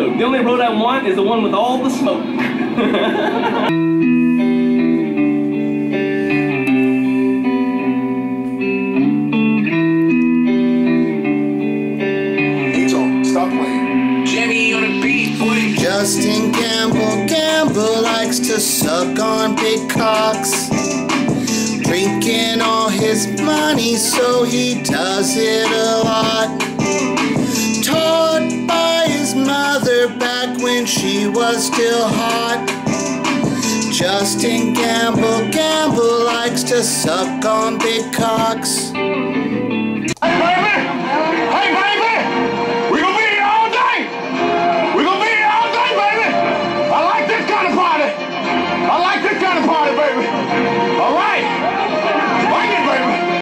Coke. The only road I want is the one with all the smoke. Stop playing. Jimmy on the beat, boy. Justin Gamble likes to suck on big cocks, drinking all his money, so he does it a lot. Taught by his mother back when she was still hot. Justin Gamble likes to suck on big cocks.